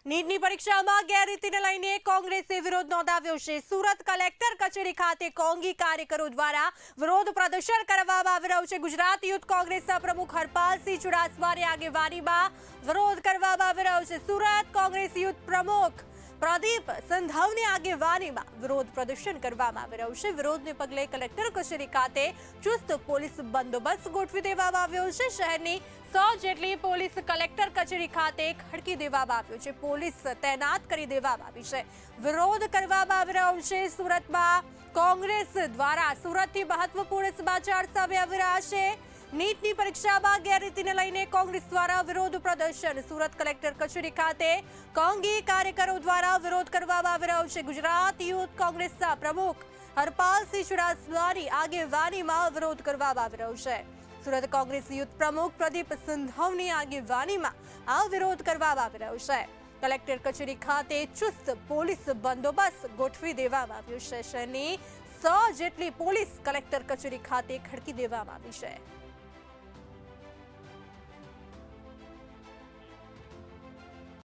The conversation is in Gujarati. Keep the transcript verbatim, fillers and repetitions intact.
નીટની પરીક્ષામાં ગેરરીતિને લઈને કોંગ્રેસે વિરોધ નોંધાવ્યો છે। સુરત કલેક્ટર કચેરી ખાતે કોંગી કાર્યકરો દ્વારા વિરોધ પ્રદર્શન કરવામાં આવી રહ્યું છે। ગુજરાત યુથ કોંગ્રેસના પ્રમુખ હરપાલસિંહ ચુડાસમાની આગેવાનીમાં વિરોધ કરવામાં આવી રહ્યો છે। સુરત કોંગ્રેસ યુથ પ્રમુખ પ્રદીપ સંધવની આગેવાનીમાં વિરોધ પ્રદર્શન કરવામાં આવી રહ્યું છે। વિરોધને પગલે કલેક્ટર કચેરી ખાતે ચુસ્ત પોલીસ બંદોબસ્ત ગોઠવી દેવામાં આવ્યો છે। શહેરની સો જેટલી પોલીસ કલેક્ટર કચેરી ખાતે ખડકી દેવામાં આવ્યો છે। પોલીસ તૈનાત કરી દેવામાં આવી છે। વિરોધ કરવામાં આવી રહ્યો છે। સુરતમાં કોંગ્રેસ દ્વારા સુરતથી મહત્વપૂર્ણ સમાચાર સામે આવી રહ્યા છે। નીટની પરીક્ષામાં ગેરરીતિને લઈને કોંગ્રેસ દ્વારા વિરોધ પ્રદર્શન। સુરત કલેક્ટર કચેરી ખાતે કોંગી કાર્યકરો દ્વારા વિરોધ કરવામાં આવી રહ્યો છે। ગુજરાત યુથ કોંગ્રેસના પ્રમુખ હરપાલસિંહ ચુડાસમાની આગેવાનીમાં વિરોધ કરવામાં આવી રહ્યો છે। સુરત કોંગ્રેસ યુથ પ્રમુખ પ્રદીપ સંધવની આગેવાનીમાં આ વિરોધ કરવામાં આવી રહ્યો છે। કલેક્ટર કચેરી ખાતે ચુસ્ત પોલીસ બંદોબસ્ત ગોઠવી દેવામાં આવ્યો છે। શહેરની સો જેટલી પોલીસ કલેક્ટર કચેરી ખાતે ખડકી દેવામાં આવી છે।